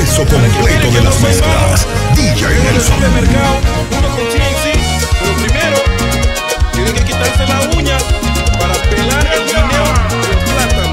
universo completo de las mezclas. DJ Nelson. De mercado, uno con TNC, pero primero tienen que quitarse la uña para pelar el guineo del plátano.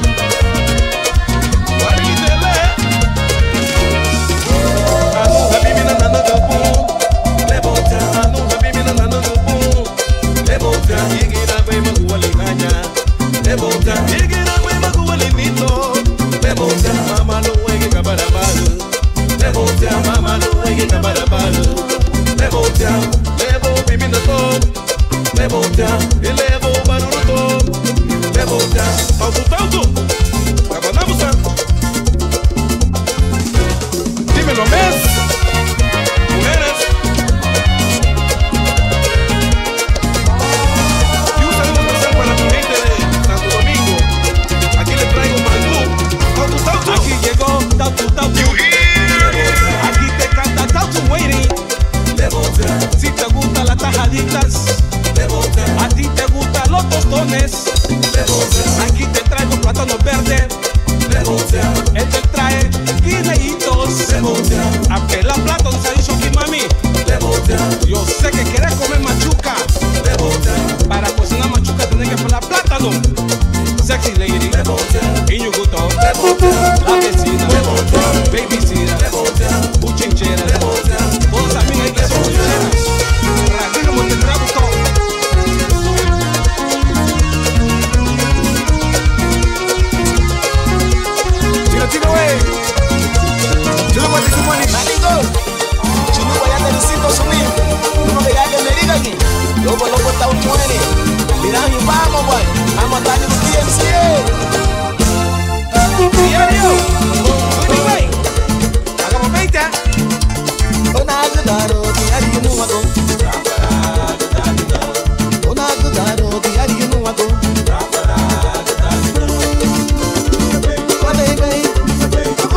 Dímelo, mes. Mujeres. Y un saludo especial para tu gente de Santo Domingo. Aquí les traigo mangú. Aquí llegó Tautu. Aquí te canta Tautu Waiting. Si te gustan las tajaditas, a ti te gustan los tostones, aquí te traigo plátanos verdes. Él te trae guineitos. A pelar plátano se ha dicho aquí, mami. Yo sé que quieres comer machuca. Para cocinar machuca tienes que pelar plátano. Sexy lady, y you gusto, la vecina, babysitter, buchinchera, todos amigos ahí que son buchincheras. Radicamos como te traigo todo. Chino, wey. Chino, what is the money? Manigo. Chino, voy a necesito subir. Uno de gallo me diga aquí. Luego está un 20. Mira, y vamos, boy. Vamos a darle un TNC. Diario. Good way. Hagamos 20. Una agudaro, diario no hago. Una agudaro, diario no hago.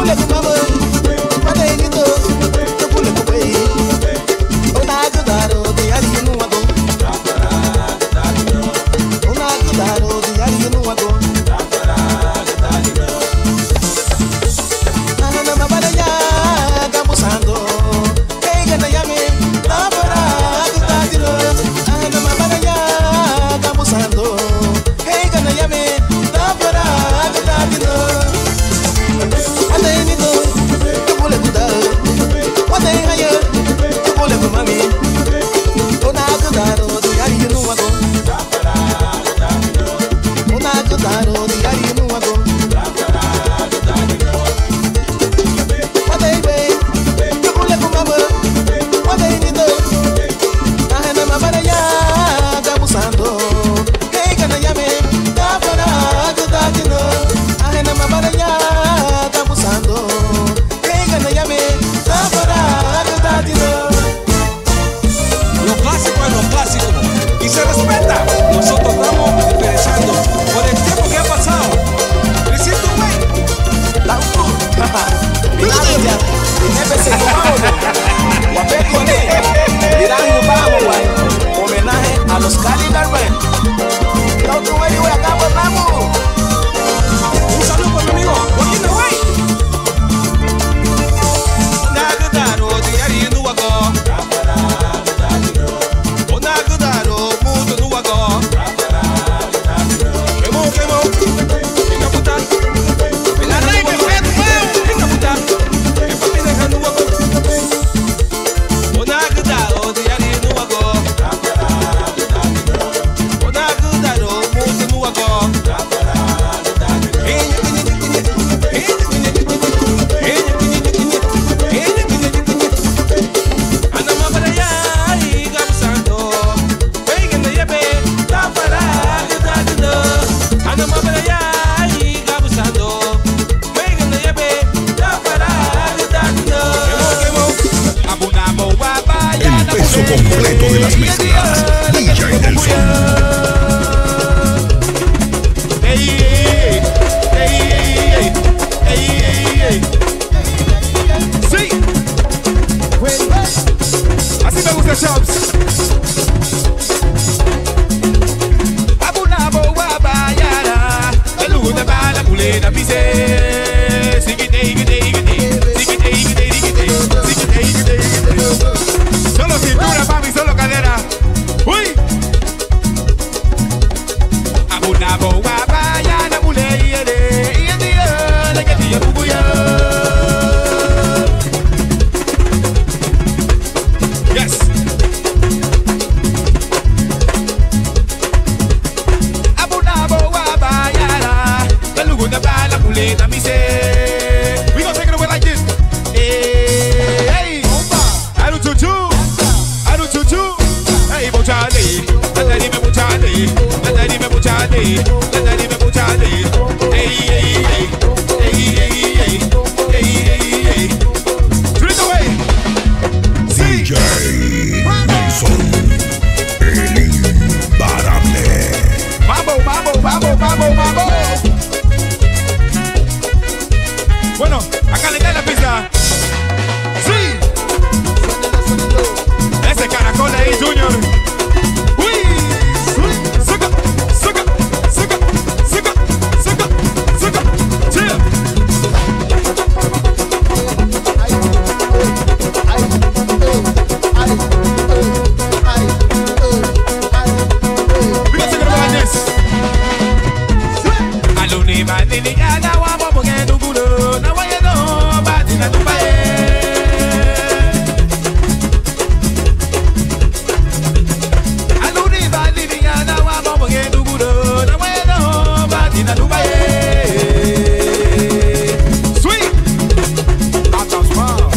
puchale, la dime puchale. Ey, ey, ey, ey, ey, ey, ey, ey, ey. Treat away. DJ Nelson, el imparable. Vamos, vamos, vamos, vamos, vamos. Bueno, a calentar la pista. Sí. Ese caracol ahí, Junior. Uy. Saca, saca, saca, saca, saca, saca. Chill. Aluni madini yana wa bobo ke dugulo na wa yeno badina tupaye. Aluni madini yana wa bobo ke dugulo na wa yeno badina tupaye. Sweet. Attention.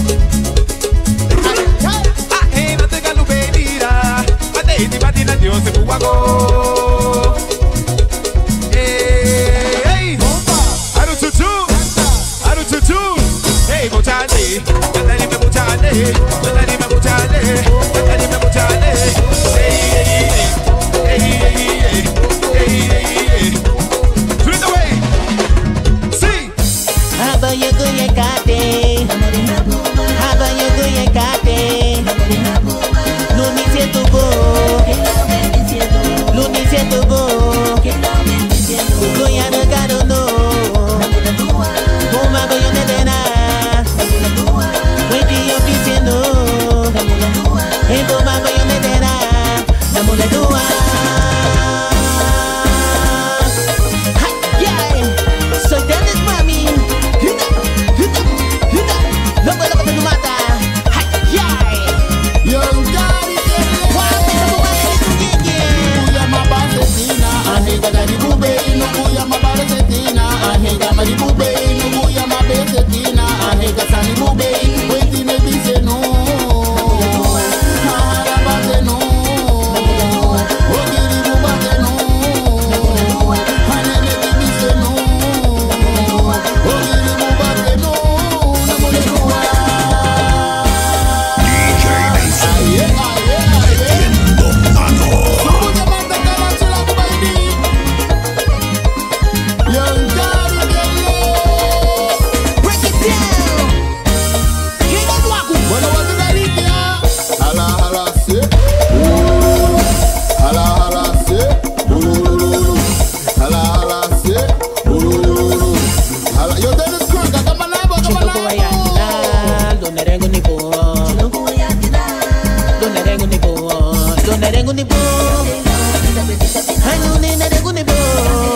Ah, no te galupe mira. Badini badina Dios se buwago. Hey, puchale, la dime puchale, la dime puchale, la dime puchale. Hey, hey, hey, hey, hey, hey, hey. Treat away. See. Haba yugo yekate, haba yugo yekate. Luni siento go, luni siento go. Goya no garo no, Boma goya ne dena. Wait yo pisino, hey Boma goya ne dena. Namule dua. Soy Dennis Mami. Loco loco te mata. Young daddy, kuya mabasetina, ahiga dari bube, no kuya mabasetina, ahiga mari bube, no kuya mabasetina, ahiga sani bube, weti ne bise no, mahara base no, ogiri bubate no, hanene bise no, ogiri bubate no, namole kuwa. DJ Nelson, metiendo mano. Break it down. King of Waku. Chuloko wayana, donde rengo ni po. Donde rengo ni po. Donde rengo ni po. Ay, donde rengo ni po.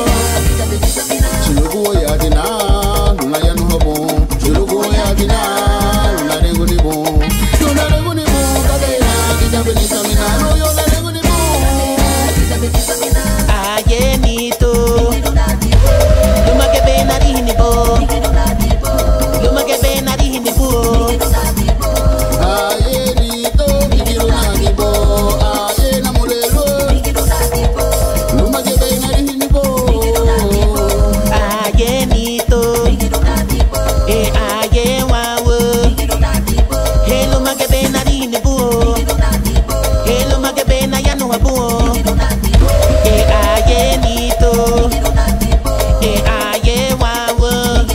Ayenito, luma que pena dihini po, luma que pena dihini po. Ayenito, aye wawo, hey luma que pena dihini po, hey luma que pena ya no abu. Ayenito, aye wawo.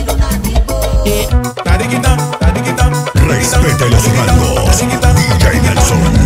Respete los rangos. DJ Nelson.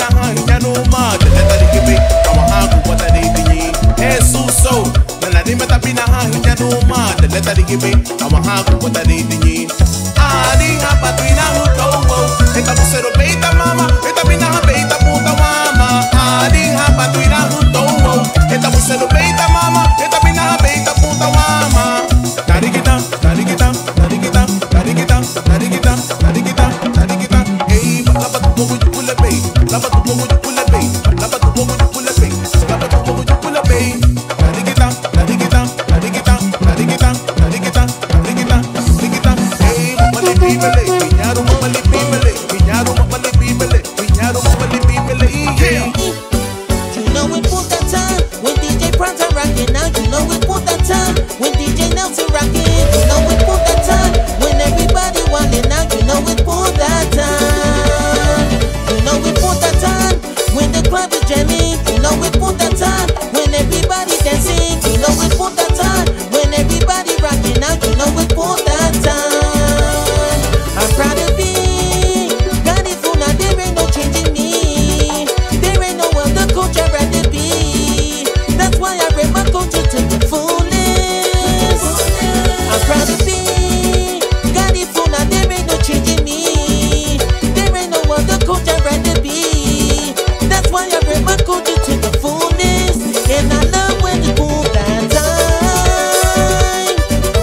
Dime bina ha hinya no ma de leta di gibe ama ha ko ta de dinyi ani ha patwina hu to wo eta busero beita mama eta bina ha beita puta mama ani ha patwina hu to wo eta busero beita mama eta bina ha beita puta mama tarigita tarigita tarigita tarigita tarigita tarigita tarigita hey la pat ko ku pula be la pat ko ku pula be la pat ko ku pula be la pat ko ku pula be tarigita tarigita tarigita tarigita tarigita tarigita tarigita hey mali bibele piñaro mali bibele piñaro mali bibele piñaro mali bibele yeah. You know we put that time when DJ Pronto rockin'. Now you know we put that time when DJ Nelson rockin'. You know we put that time when everybody wildin'. Now you know we put that time. You know we put that time when the club is jamming. You know we put that time when everybody dancing. You know we put that time when everybody rockin'. Now you know we put that time. I'm proud of me. Got it full now, there ain't no changing me. There ain't no other coach I'd rather be. That's why I bring my culture to the fullest. I'm proud to be. Got it full now, there ain't no changing me. There ain't no other coach I'd rather be. That's why I bring my culture to the fullest. And I love when you pull that time.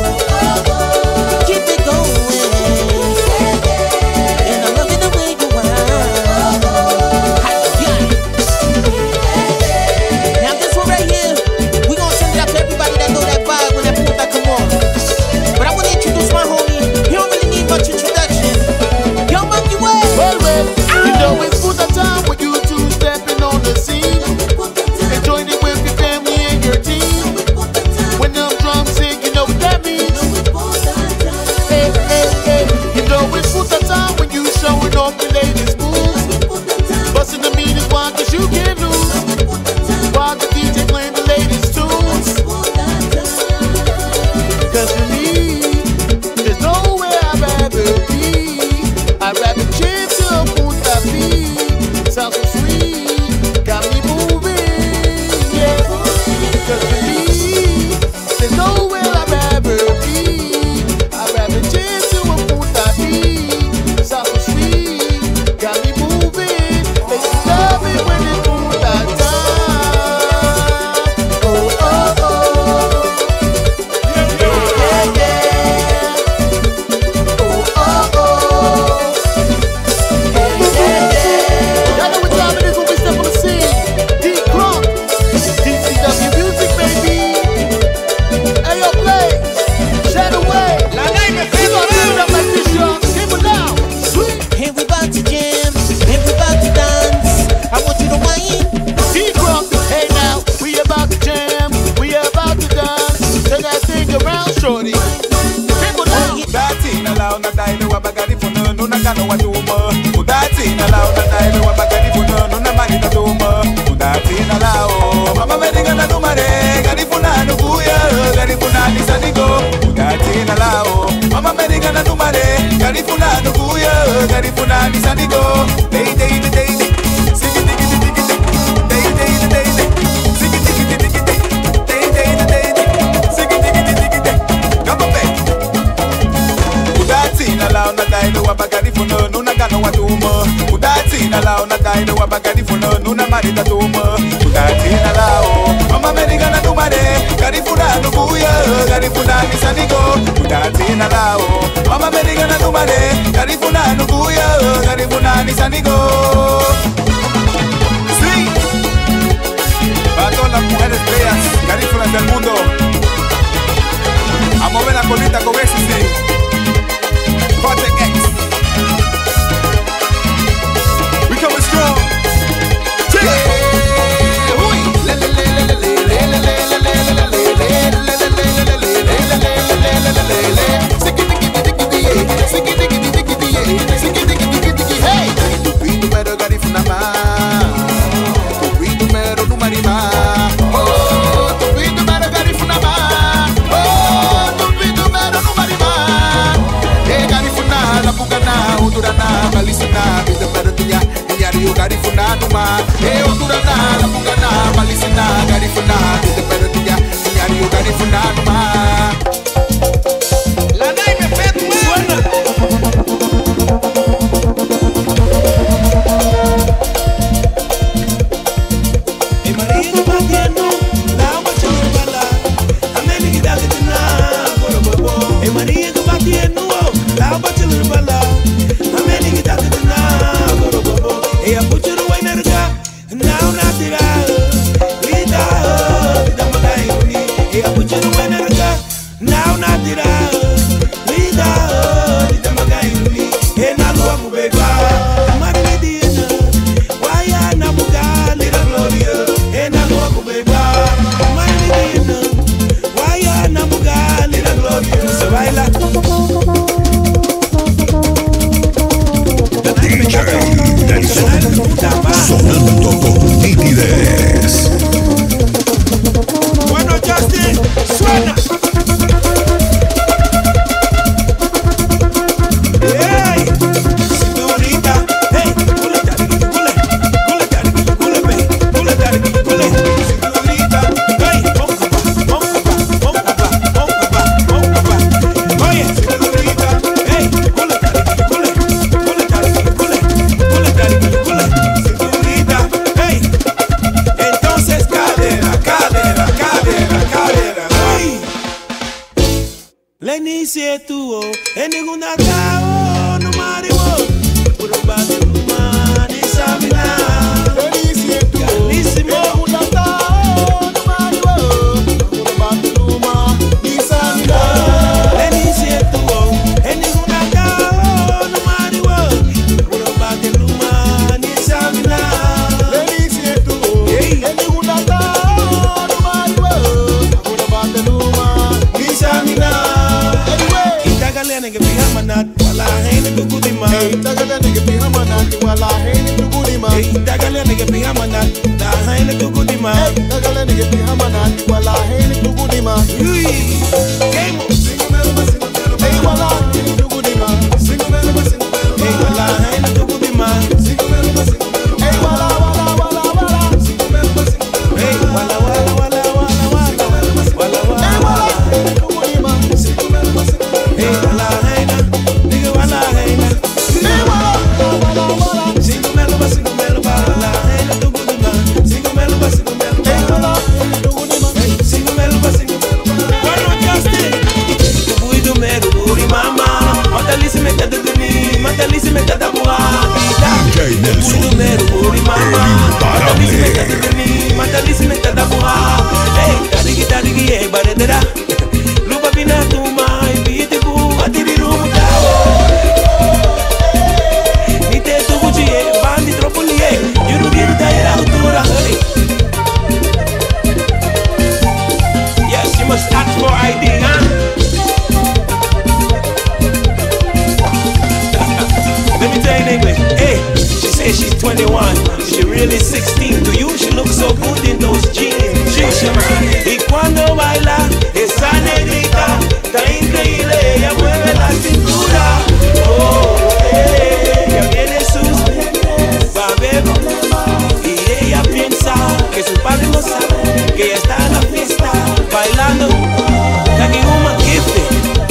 Keep it going. And I love it the way you are. Now this one right here, we gonna send it out to everybody that know that vibe when that puta come on. But I wanna introduce my homie. He don't really need much introduction. Yo, Monkey Way. You know it's put the time when you two stepping on the scene. Enjoying it with your family and your team. When them drums hit, you know what that means. Hey, hey, hey. You know it's put the time when you showing off the latest moves. Busting the meanest one cause you can't lose. While the DJ playing the latest tunes. Cause for me, there's nowhere I'd rather be. I'd rather chill till Punta P. Sounds so sweet, got me moving, yeah. Cause for me, there's nowhere I'd rather be. I'd rather chill till Punta P. Sounds so sweet, got me moving. They love it when it's Punta time. Oh, oh, oh. Yeah, yeah. Oh, oh, oh. Y'all know what time it is when we step on the scene. D-Crunk, DCW Music, baby. Ayo, play. Shadow Way. La ley me We gon' do it up like this, y'all. Give it loud. Sweet. And we bout to jam, and we bout to dance. I want you to whine. D-Crunk, hey now. We about to jam. We about to dance. Turn that thing around, shorty. People now. Udati na lao na dai wa bagari funa no na kano wa tuma. Udati na lao na dai wa bagari funa no na mari na tuma. Udati na lao mama medinga na numare gari funa no buya gari funa ni sanigo. Udati na lao mama medinga na numare gari funa no buya gari funa ni sanigo. Day day day day. Sing it dig it dig it. Day day day day. Sing it dig it dig it. Day day day day. Sing it dig it dig it. Come on back. Udati na lao na dai wa bagari funa no na kano wa tuma. Udati na lao na dai wa bagari funa no na mari na tuma. Udati na lao mama medinga na numare gari funa no buya gari funa ni sanigo. Udati na lao mama medinga na numare gari funa no buya gari funa ni sanigo. Sí. Para todas las mujeres bellas, garífunas del mundo, a mover la colita con éxtasis. Project X. We coming strong. Udurana, Balisina, with the Merotia, Yario Garifuna, Numa, Udurana, Lapugana, Balisina, Garifuna, with the Merotia, Yario ready for that man. La Naime Fed suena. E Maria que batendo, dá uma chumbala. A meni que dá que tina, coro bobo. E Maria que batendo, dá uma chumbala. A meni que dá que tina, coro bobo. E a puchuru vai nerga, não na tira. Lida, lida magai uni. E a puchuru vai nerga, não na tira. Lida, lida magai uni. E na lua kubeba, marine dina. Waya na buga, lida gloria. E na lua kubeba, marine dina. Waya na buga, lida gloria. Se baila. DJ Nelson, sonando con nitidez. Bueno, Justin, suena. Hey, cinturita, hey, cule tariqui, cule tariqui, cule pe, cule tariqui, cule, cinturita, hey, ponca pa, oye, cinturita, hey, cule tariqui, cule tariqui, cule, cinturita, hey, entonces cadera, ay, la inicie tuvo en ninguna cao, no marihuana, puro bate rumán y sabina. Carísimo. La inicie tuvo en ninguna cao, no marihuana, puro bate rumán y sabina. Itagalian que pijama nat, wala hene tukudima. Itagalian que pijama nat, wala hene tukudima. Itagalian que pijama nat, la hene tukudima. Itagalian que pijama nat, wala hene tukudima. Uy, game. Hey, wala hene tukudima. Hey, wala hene tukudima. Hey, wala. Hey, wala. Hey, wala heina, nigga wala heina. Single melo ba, wala heina tu gudima. Single melo ba, single melo ba. Bueno, Justin, tu buido mero buri mama. Matalisi me cada duni, matalisi me cada bua. DJ Nelson, Buido mero buri mama. Matalisi me cada imparable. duni, matalisi me cada bua. Hey, tarigi, hey, baredera. Lupa bina tuma, invite bu, atiri rumutao. Nite tu bugie, bandi troppo lie. Yuru diru daira altura. Yes, you must ask for ID, huh? Let me tell you in English. Hey, she says she's 21. She really 16. To you, she looks so good in those jeans. Y cuando baila, esa negrita está increíble. Ella mueve la cintura. Oh, ella tiene sus va a ver. Y ella piensa que su padre no sabe que ella está en la fiesta bailando. Like a woman gifted.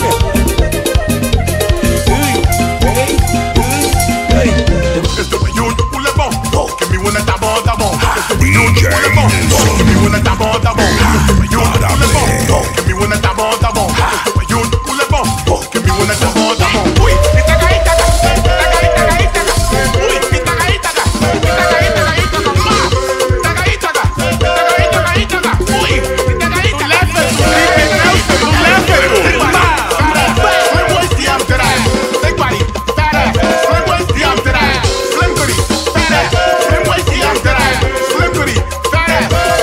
Esto me yun, un lebon. Que mi buena tabón, tabón. Esto me yun, DJ un lebon. Nelson. Que mi buena tabón, tabón. Esto me yun, un lebon. Que mi buena tabón, tabón. Esto me yun, un lebon. Que mi buena tabón, tabón. Uy, itaga, itaga. Itaga, itaga, itaga. Uy, itaga, itaga. Itaga, itaga, itaga. Ma. Itaga, itaga. Itaga, itaga, itaga. Uy, itaga, itaga. Slim waist, the after that. Big body, fat ass. Slim waist, the after that. Slim goodie, fat ass. Slim waist, the after that. Slim goodie, fat ass.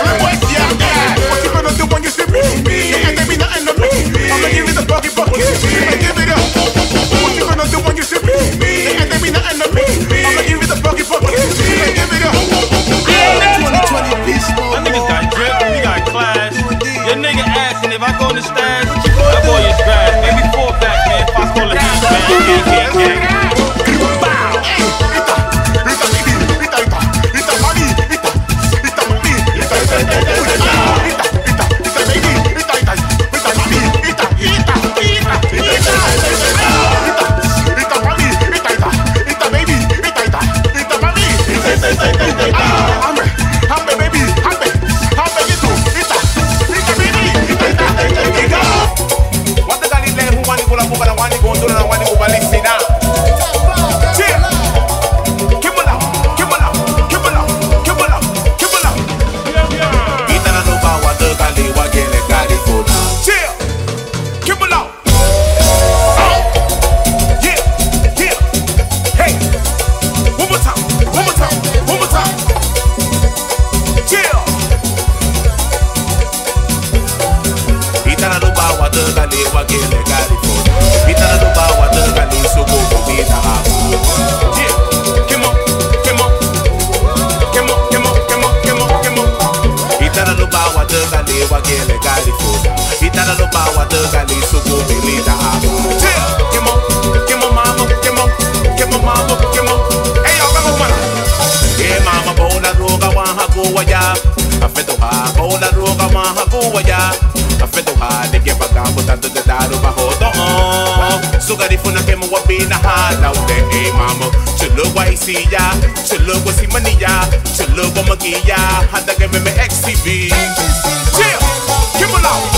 garifuna que mo wapina halaw de mama. Chulu wa isiya, chulu wa si maniya, chulu wa magiya, handa que me XTV. Chill, keep it up.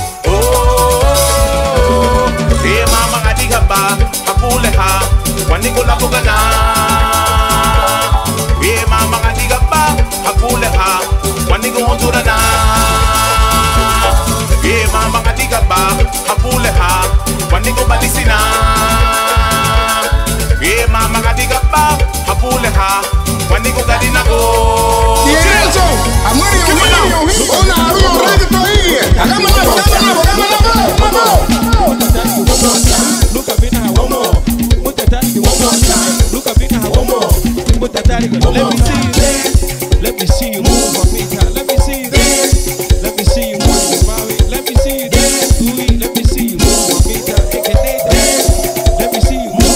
Oh, mama ngadiga ba, hakule ha, wani ko la pugana. Mama ngadiga ba, hakule ha, wani ko hontura na. Mama ngadiga ba, hakule ha, wani ko balisina. Mama ngadiga ba, hakule ha, wani ko gadina ko. Y eso, amarillo, una reggaeton ahí. Hagámoslo, vamos. Look at me now, one more. Put that daddy, one more time. Look at me now, one more. Put that daddy, let me see you dance. Let me see you move, mamita. Let me see you dance. Let me see you move, mami. Let me see you dance. Let me see you move, mamita. Let me see you move,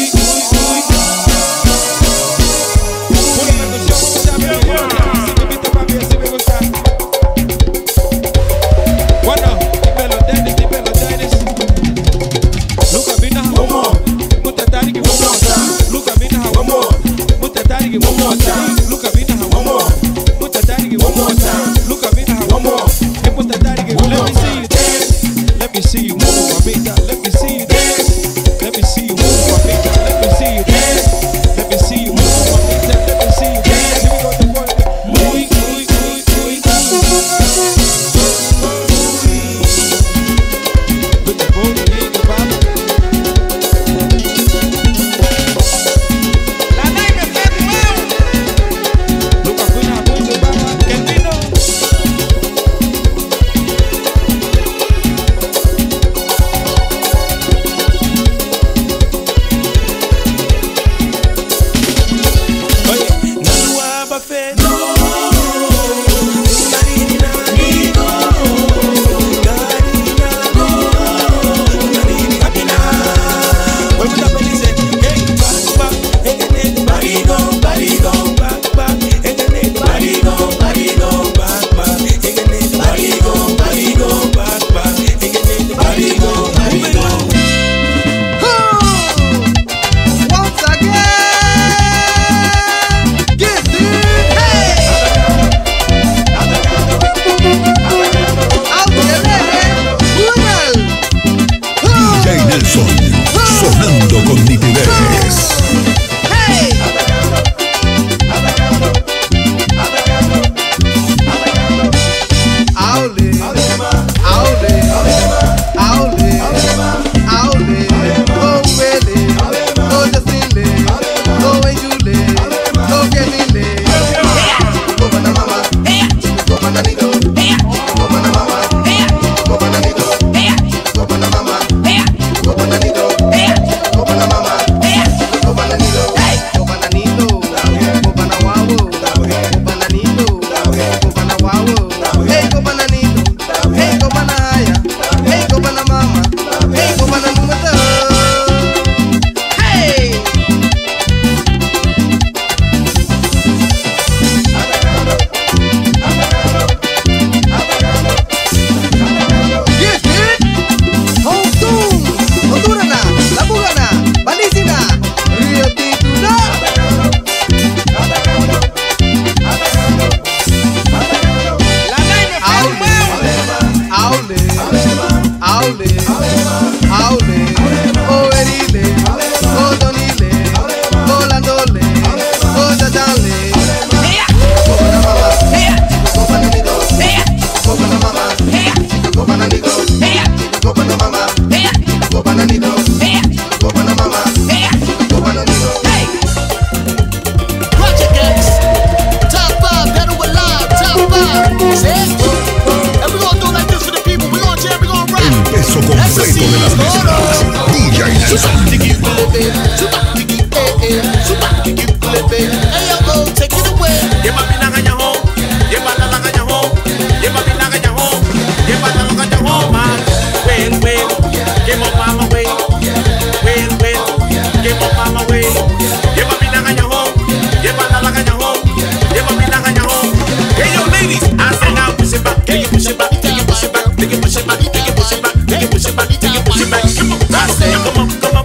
Put it on the show, one more time. Si me gusta, papi, así me gusta. Bueno, dímelo, Dennis. Look at me now, one more. Put that daddy, one more time. Look at me now, one more. Put that daddy, one more time. Look at me now, one more. Put that daddy, one more time. Look at me now, one more. And put that daddy, let me see you dance. Let me see you move, mamita. Let me see you dance. Let me see you move, mamita. Let me see you dance. Let me see you move, mamita. Let me see you dance. Here we go, the boy. With the boy, in the bottom. Look at me now, boy, the baba. El vino. Oye, no haba fe, no. Once again, get it, hey! Out there, DJ Nelson, sonando con nitidez. hey! Aule, aule, aule, aule, oh Wele, oh Justine, oh Ejule, oh Kemile. Go banana mama, go bananito, go banana mama, go bananito, go banana mama, go bananito, go banana mama, go bananito, go bananito, go banawawo, go bananito, go banawawo. Hey, go bananito, hey, go banaya, hey, go banamama, hey, go banamumata. Hey! Get it? Hongtung, Hondurana, Labugana, Balisina, Rio Tituna. Aule, aule, aule, oh Erile, oh Donile, oh Landole, oh Dadale. Go banamama, go bananito, go banamama, go bananito, go banamama, go bananito, go banamama, go bananito. Project X, top 5, Pedal Alive, top 5. And we gonna do like this for the people. We gonna jam, we gonna rock. El peso completo de las mezclas. DJ Nelson. Hey, yo, go, take it away. Lleva pinagaña home, lleva la lagaña home, lleva pinagaña home, lleva la lagaña home, man. Well, give up mama way. Well, give up mama way. Lleva pinagaña home, lleva la lagaña home, lleva pinagaña home. Hey, yo, ladies, I say now push it back, take it push it back, take it push it back, take it push it back, take it push it back, take it push it back, take it push it back. Come on, I say, come on, come on.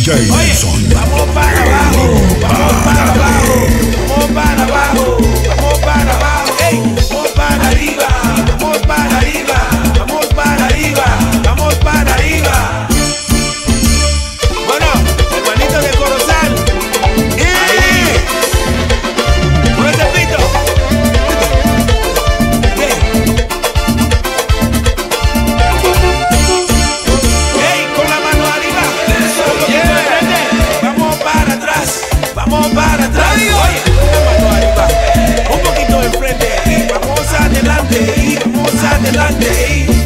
DJ Nelson. Vamos para abajo, vamos para abajo, vamos para abajo, vamos para abajo, ey, vamos para arriba, vamos para arriba, vamos para arriba, vamos para arriba. Bueno, hermanito de Corozal, ahí, con ese pito. Ey, con la mano arriba, vamos para atrás, vamos para atrás. Oye, la mano arriba, un poquito de frente y vamos adelante, y vamos adelante.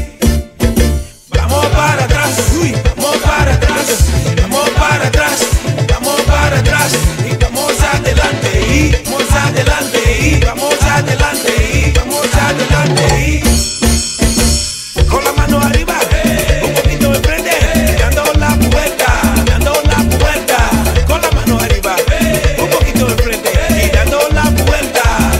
Vamos para atrás, uy, vamos para atrás, vamos para atrás, vamos para atrás y vamos adelante, y vamos adelante, y vamos adelante, y vamos adelante. Con la mano arriba, un poquito de frente, dando la vuelta, con la mano arriba, un poquito de frente y dando la vuelta,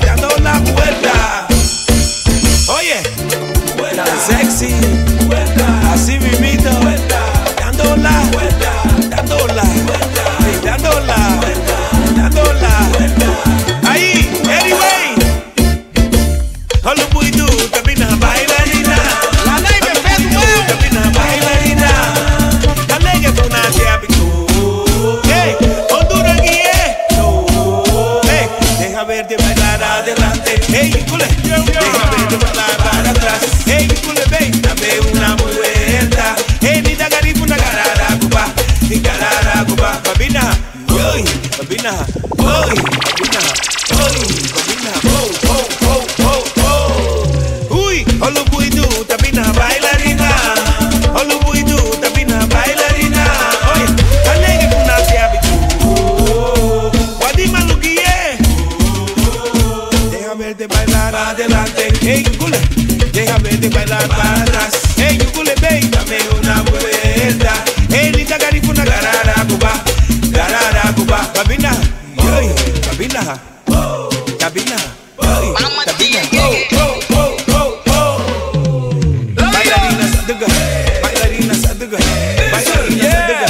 Oye, tan sexy, así mismito, dándola, y dándola. Ahí, anyway. All the boy do, camina bailarina. La ley me pega, camina bailarina. La ley que fue una hábito. Hey, Honduras guíe. Hey, deja verte bailar adelante. Hey, cule, deja verte bailar para atrás. Hey, cule, ven, dame una vuelta. Hey, ni da garifu na garara cuba, ni garara cuba. Babina, uy, babina, uy, babina, uy, all of we do, tamina bailarina. All of we do, tamina bailarina. Oye, alegre con una habitu. Guadima lo guíe. Deja verte bailar adelante. Hey, cule, deja verte bailar para atrás. Hey, cule, ven, dame una vuelta. Hey, linda garifuna, garara cuba. Babina, uy, babina. Cabina, cabina, bailarina saduga, bailarina saduga, bailarina saduga.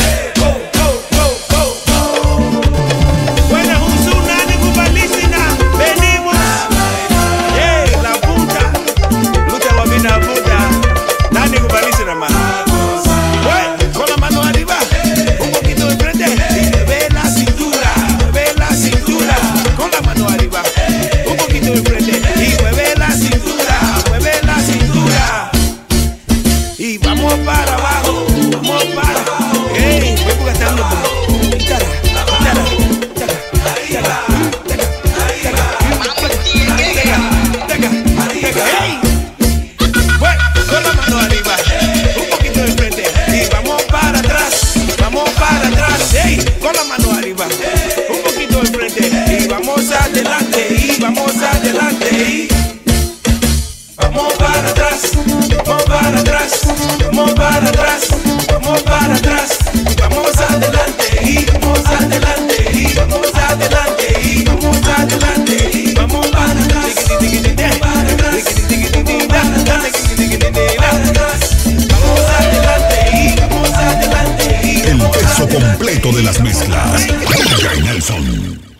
Buena Husuna de Cubalicina, venimos. Hey, la puta, lucha babina puta, nani Cubalicina más. Con la mano arriba, un poquito de frente y mueve la cintura, con la mano arriba. De frente y mueve la cintura y vamos para abajo, hey, voy gastando hey, con la mano arriba, un poquito de frente y vamos para atrás, hey, con la mano arriba, un poquito de frente y vamos adelante, vamos para atrás, vamos para atrás, vamos para atrás, vamos para atrás, vamos adelante, y vamos adelante, y vamos adelante, y vamos adelante, y vamos para atrás, vamos adelante, y vamos adelante. El peso completo de las mezclas. DJ Nelson.